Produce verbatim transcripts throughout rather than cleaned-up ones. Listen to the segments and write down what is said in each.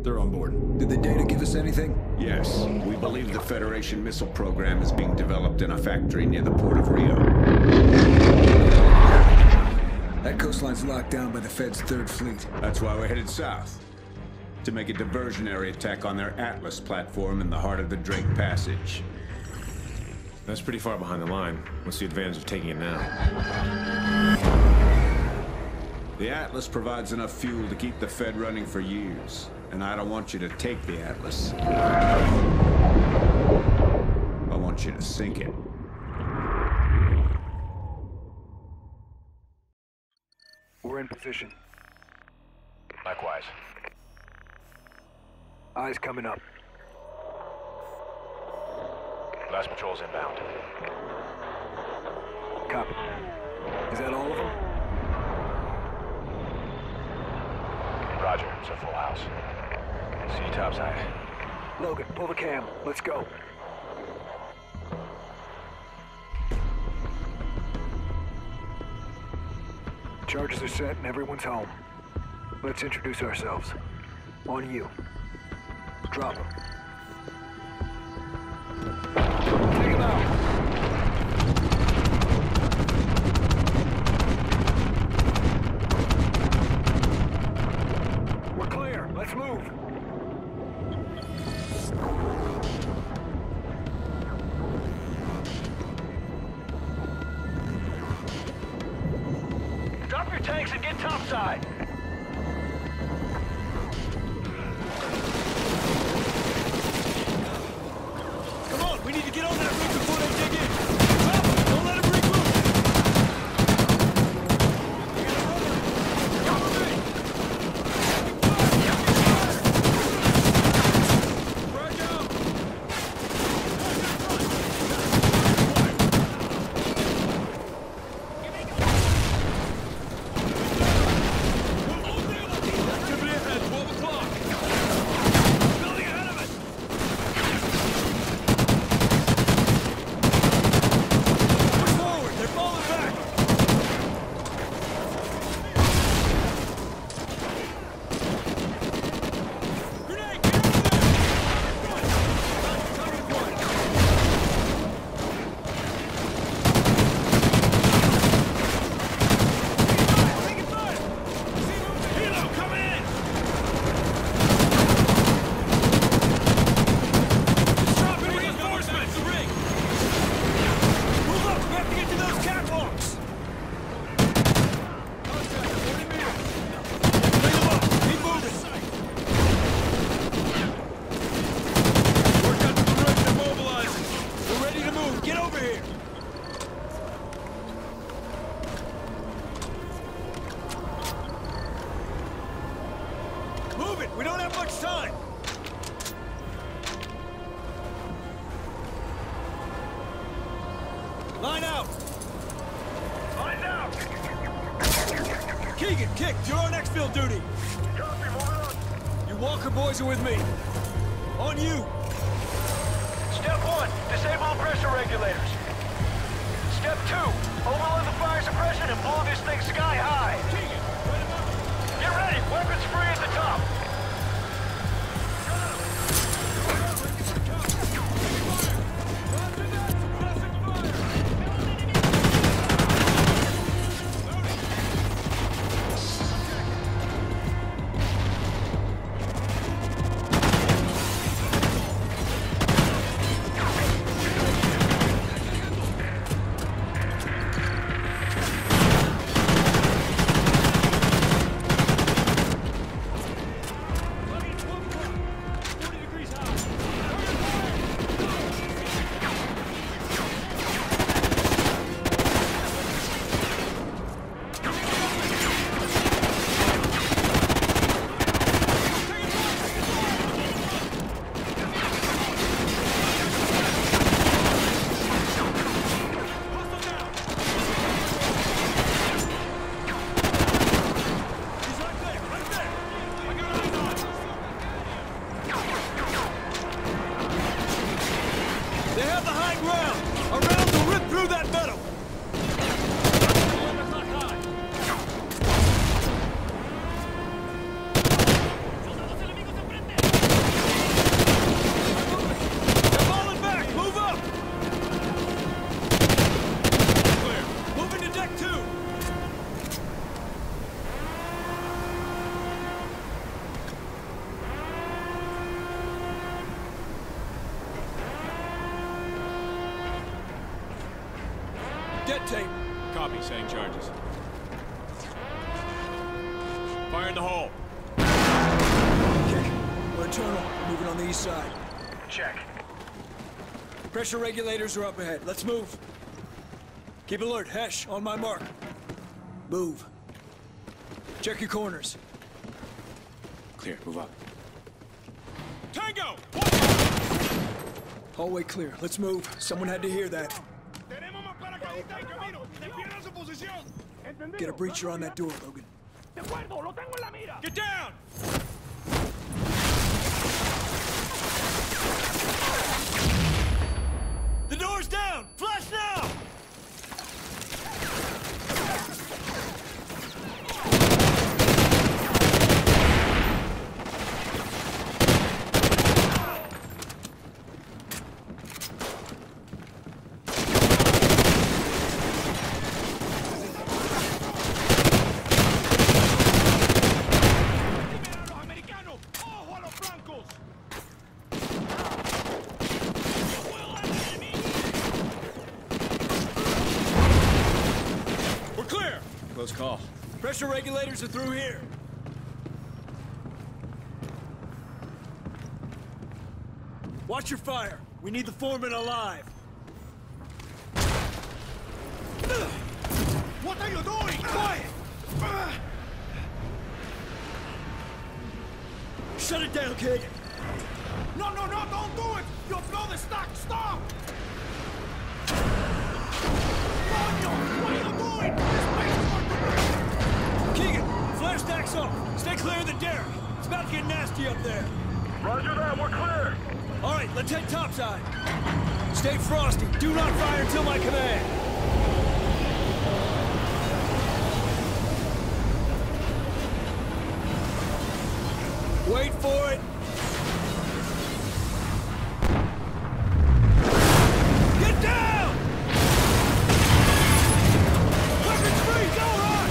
They're on board. Did the data give us anything? Yes. We believe the Federation missile program is being developed in a factory near the port of Rio. That coastline's locked down by the Fed's Third Fleet. That's why we're headed south. To make a diversionary attack on their Atlas platform in the heart of the Drake Passage. That's pretty far behind the line. What's the advantage of taking it now? The Atlas provides enough fuel to keep the Fed running for years. And I don't want you to take the Atlas. I want you to sink it. We're in position. Likewise. Eyes coming up. Last patrol's inbound. Copy. Is that all of them? Roger, it's a full house. See you topside. Logan, pull the cam. Let's go. Charges are set and everyone's home. Let's introduce ourselves. On you. Drop them. Take him out. We're clear. Let's move. Drop your tanks and get topside. Come on, we need to get on that rig before they dig in. Stop them! Don't let them regroup! We don't have much time! Line out! Line out! Keegan, Kick, you're on exfil duty! Copy, moving on! You Walker boys are with me. On you! Step one, disable the pressure regulators. Step two, overload the fire suppression and blow this thing sky high. Keegan, right about Get ready, weapons free at the top. Rotate. Copy, setting charges. Fire in the hole. Kick. We're internal. Moving on the east side. Check. Pressure regulators are up ahead. Let's move. Keep alert. Hesh, on my mark. Move. Check your corners. Clear, move up. Tango! Hallway clear. Let's move. Someone had to hear that. Get a breacher on that door, Logan. Get down! The door's down! Flash now! Close call. Pressure regulators are through here. Watch your fire. We need the foreman alive. What are you doing? Quiet! Shut it down, kid. No, no, no, don't do it! You'll blow the stock! Stop! Coño! What are you doing? This place is going to burn! Keegan, flare stacks off. Stay clear of the derrick. It's about to get nasty up there. Roger that, we're clear. All right, let's head topside. Stay frosty. Do not fire until my command. Wait for it. Get down! Weapons free, go rush!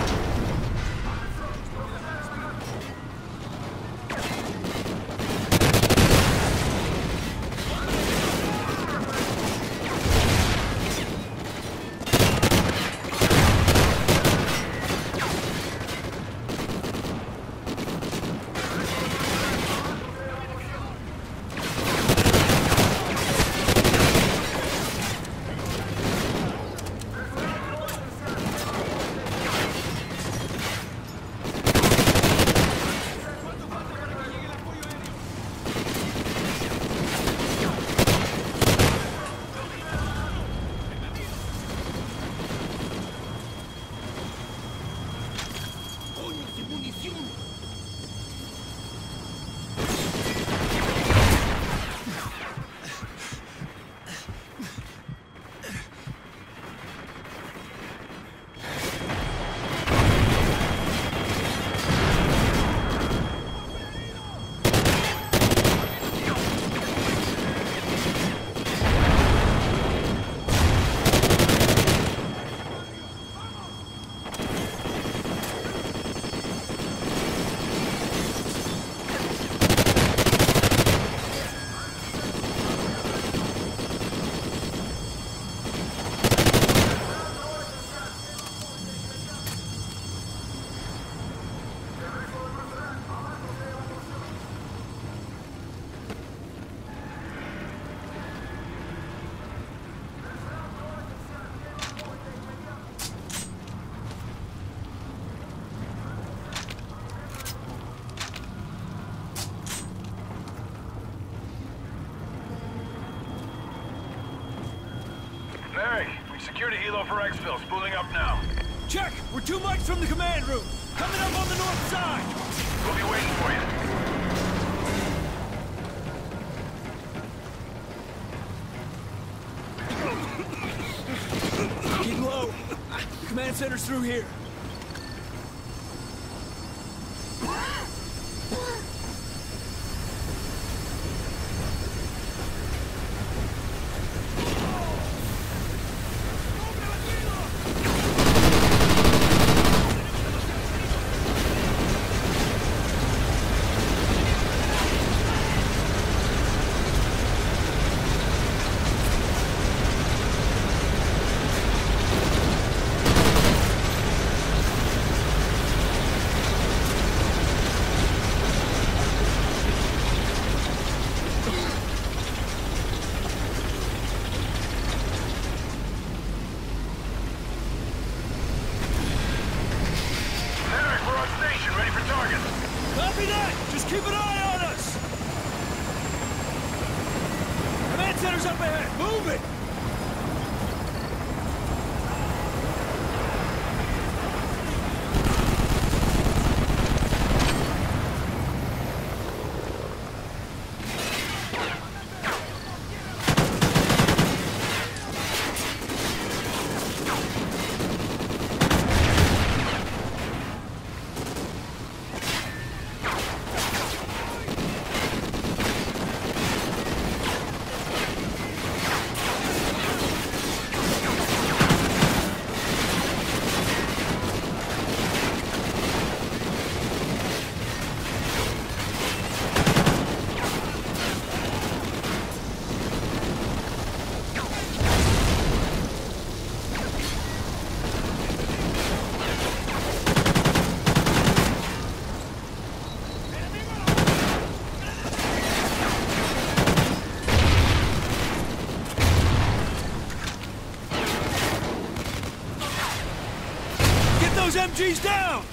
Mary, we secured a helo for exfil. Spooling up now. Check! We're two mics from the command room. Coming up on the north side. We'll be waiting for you. Keep low. The command center's through here. Fires up ahead! Move it! Those M Gs down!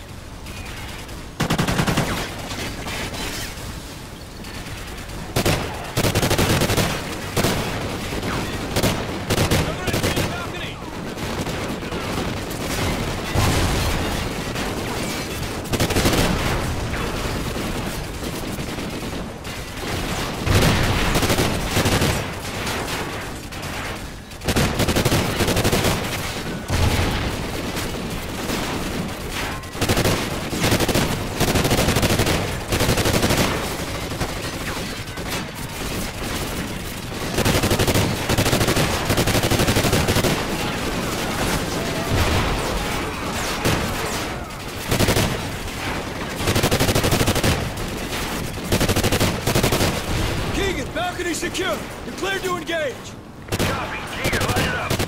Balcony secure! You're cleared to engage! Copy. Keegan, light it up.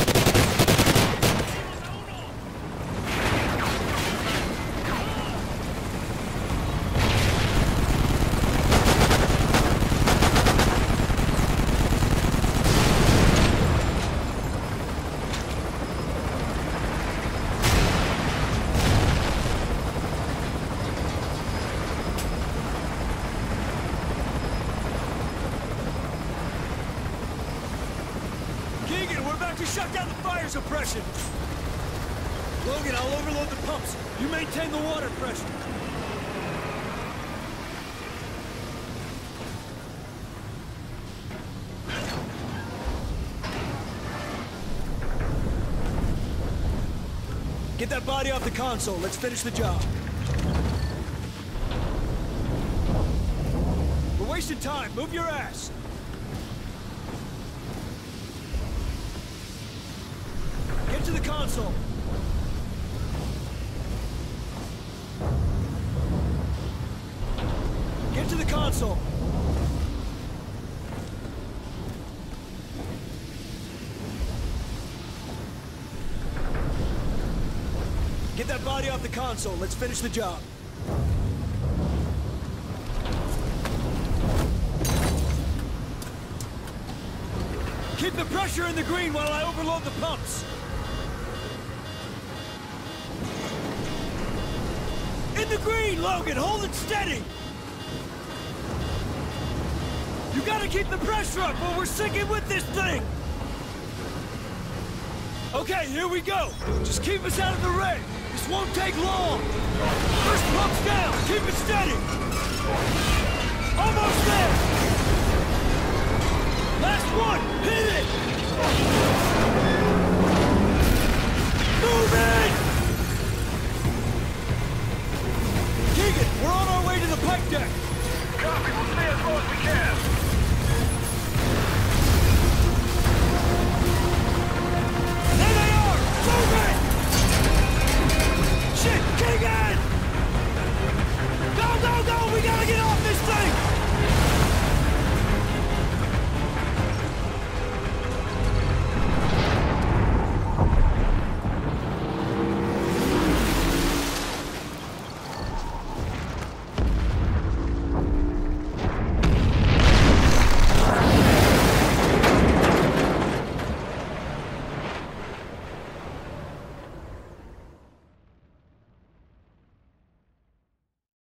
To shut down the fire suppression! Logan, I'll overload the pumps. You maintain the water pressure. Get that body off the console. Let's finish the job. We're wasting time. Move your ass. Get to the console. Get to the console. Get that body off the console. Let's finish the job. Keep the pressure in the green while I overload the pumps. In the green, Logan! Hold it steady! You gotta keep the pressure up or we're sinking with this thing! Okay, here we go! Just keep us out of the rain! This won't take long! First pump's down! Keep it steady! Almost there! Last one! Hit it! Move it! Keegan, we're on our way to the pipe deck! Copy. We'll stay as low as we can.